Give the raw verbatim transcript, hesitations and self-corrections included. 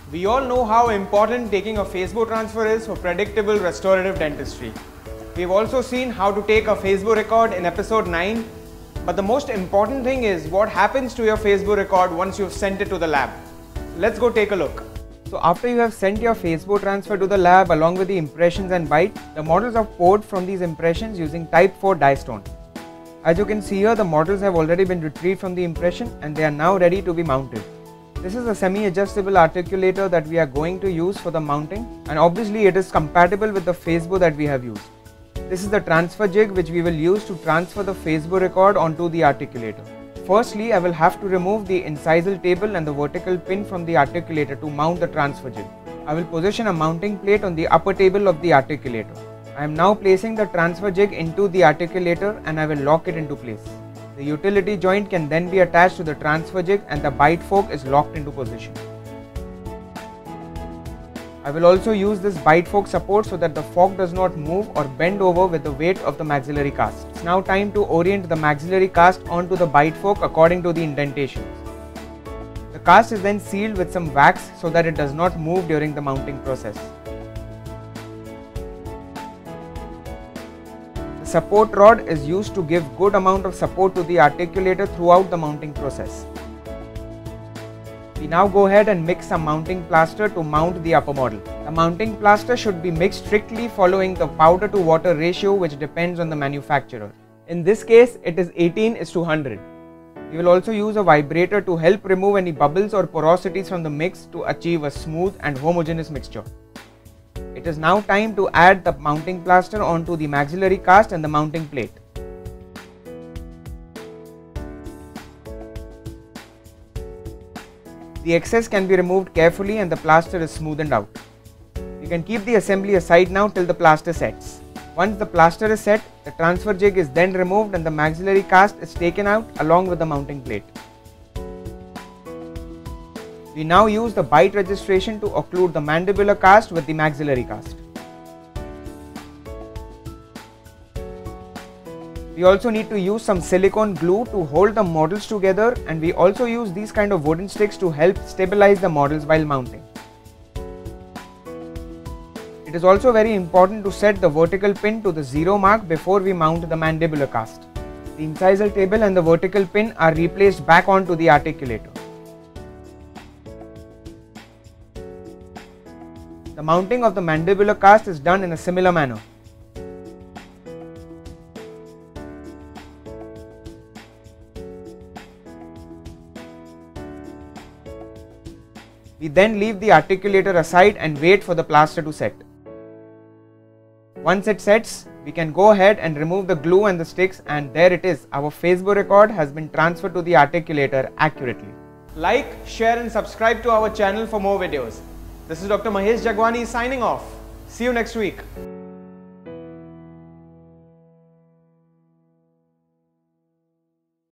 We all know how important taking a Facebow transfer is for predictable restorative dentistry. We've also seen how to take a Facebow record in episode nine, but the most important thing is what happens to your Facebow record once you've sent it to the lab. Let's go take a look. So after you have sent your Facebow transfer to the lab along with the impressions and bite, the models are poured from these impressions using type four dye stone. As you can see here, the models have already been retrieved from the impression and they are now ready to be mounted. This is a semi-adjustable articulator that we are going to use for the mounting, and obviously it is compatible with the Facebow that we have used. This is the transfer jig which we will use to transfer the Facebow record onto the articulator. Firstly, I will have to remove the incisal table and the vertical pin from the articulator to mount the transfer jig. I will position a mounting plate on the upper table of the articulator. I am now placing the transfer jig into the articulator and I will lock it into place. The utility joint can then be attached to the transfer jig and the bite fork is locked into position. I will also use this bite fork support so that the fork does not move or bend over with the weight of the maxillary cast. It's now time to orient the maxillary cast onto the bite fork according to the indentations. The cast is then sealed with some wax so that it does not move during the mounting process. The support rod is used to give good amount of support to the articulator throughout the mounting process. We now go ahead and mix some mounting plaster to mount the upper model. The mounting plaster should be mixed strictly following the powder to water ratio, which depends on the manufacturer. In this case, it is eighteen is to one hundred. We will also use a vibrator to help remove any bubbles or porosities from the mix to achieve a smooth and homogeneous mixture. It is now time to add the mounting plaster onto the maxillary cast and the mounting plate. The excess can be removed carefully and the plaster is smoothened out. You can keep the assembly aside now till the plaster sets. Once the plaster is set, the transfer jig is then removed and the maxillary cast is taken out along with the mounting plate. We now use the bite registration to occlude the mandibular cast with the maxillary cast. We also need to use some silicone glue to hold the models together, and we also use these kind of wooden sticks to help stabilize the models while mounting. It is also very important to set the vertical pin to the zero mark before we mount the mandibular cast. The incisal table and the vertical pin are replaced back onto the articulator. The mounting of the mandibular cast is done in a similar manner. We then leave the articulator aside and wait for the plaster to set. Once it sets, we can go ahead and remove the glue and the sticks, and there it is. Our Facebow record has been transferred to the articulator accurately. Like, share and subscribe to our channel for more videos. This is Doctor Mahesh Jagwani signing off. See you next week.